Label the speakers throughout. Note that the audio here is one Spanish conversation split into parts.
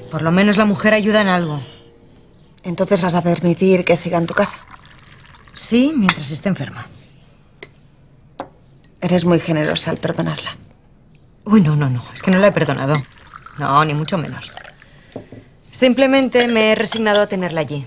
Speaker 1: Por lo menos la mujer ayuda en algo.
Speaker 2: ¿Entonces vas a permitir que siga en tu casa?
Speaker 1: Sí, mientras esté enferma.
Speaker 2: Eres muy generosa al perdonarla.
Speaker 1: Uy, no. Es que no la he perdonado. No, ni mucho menos. Simplemente me he resignado a tenerla allí.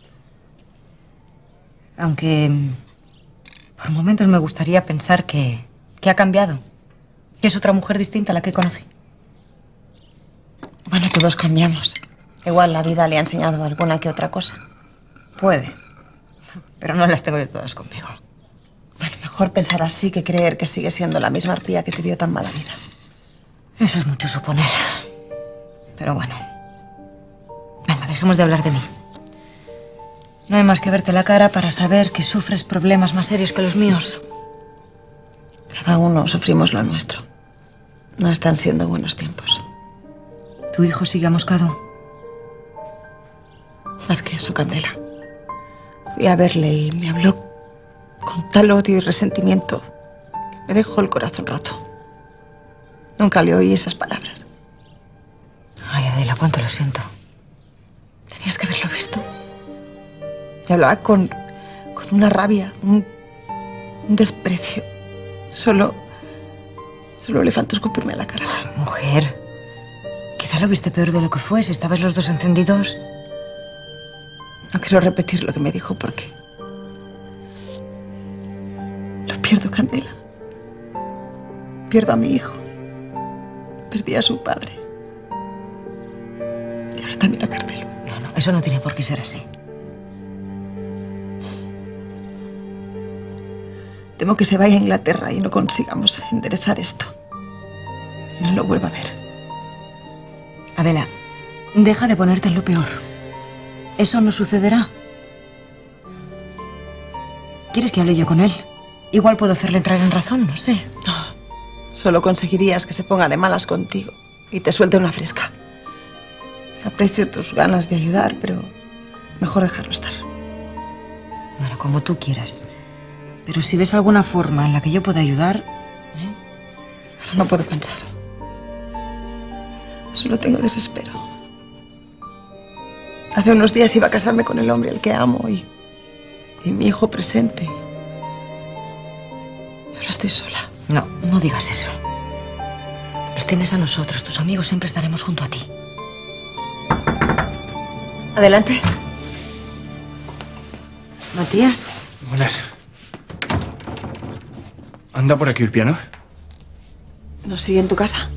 Speaker 1: Aunque por momentos me gustaría pensar que ha cambiado. Que es otra mujer distinta a la que conocí.
Speaker 2: Bueno, todos cambiamos. Igual la vida le ha enseñado alguna que otra cosa.
Speaker 1: Puede. Pero no las tengo yo todas conmigo.
Speaker 2: Bueno, mejor pensar así que creer que sigue siendo la misma arpía que te dio tan mala vida.
Speaker 1: Eso es mucho suponer. Pero bueno. Venga, dejemos de hablar de mí. No hay más que verte la cara para saber que sufres problemas más serios que los míos.
Speaker 2: Cada uno sufrimos lo nuestro. No están siendo buenos tiempos.
Speaker 1: ¿Tu hijo sigue amoscado?
Speaker 2: Más que eso, Candela. Fui a verle y me habló con tal odio y resentimiento que me dejó el corazón roto. Nunca le oí esas palabras.
Speaker 1: Ay, Adela, cuánto lo siento.
Speaker 2: Tenías que haberlo visto. Me hablaba con una rabia, un desprecio. Solo le faltó escupirme a la cara.
Speaker 1: Mujer, quizá lo viste peor de lo que fue si estabais los dos encendidos.
Speaker 2: No quiero repetir lo que me dijo porque lo pierdo, Candela. Pierdo a mi hijo. Perdí a su padre. Y ahora también a Carmelo.
Speaker 1: No, eso no tiene por qué ser así.
Speaker 2: Temo que se vaya a Inglaterra y no consigamos enderezar esto. Y no lo vuelva a ver.
Speaker 1: Adela, deja de ponerte en lo peor. Eso no sucederá. ¿Quieres que hable yo con él? Igual puedo hacerle entrar en razón, no sé.
Speaker 2: No, solo conseguirías que se ponga de malas contigo y te suelte una fresca. Aprecio tus ganas de ayudar, pero mejor dejarlo estar.
Speaker 1: Bueno, como tú quieras. Pero si ves alguna forma en la que yo pueda ayudar...
Speaker 2: Ahora no puedo pensar. Solo tengo desespero. Hace unos días iba a casarme con el hombre al que amo y mi hijo presente. Y ahora estoy sola.
Speaker 1: No digas eso. Nos tienes a nosotros, tus amigos siempre estaremos junto a ti.
Speaker 2: Adelante.
Speaker 1: Matías.
Speaker 3: Buenas. ¿Anda por aquí el piano?
Speaker 2: ¿Nos sigue en tu casa?